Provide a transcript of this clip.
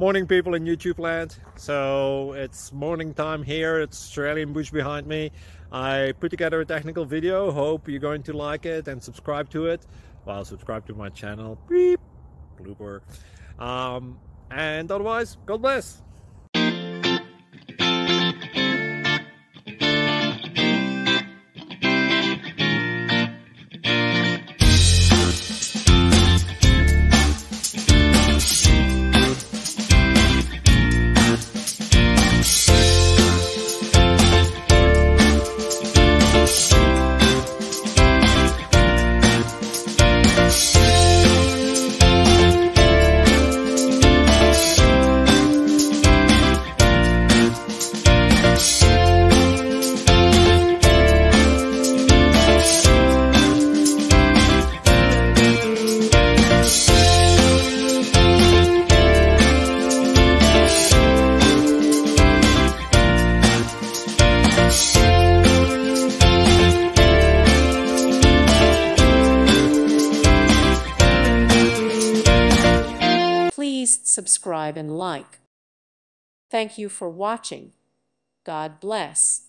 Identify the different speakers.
Speaker 1: Morning people in YouTube land. So it's morning time here. It's Australian bush behind me. I put together a technical video. Hope you're going to like it and subscribe to it. Well, subscribe to my channel. Beep. Blooper. And otherwise, God bless.
Speaker 2: Please subscribe and like. Thank you for watching. God bless.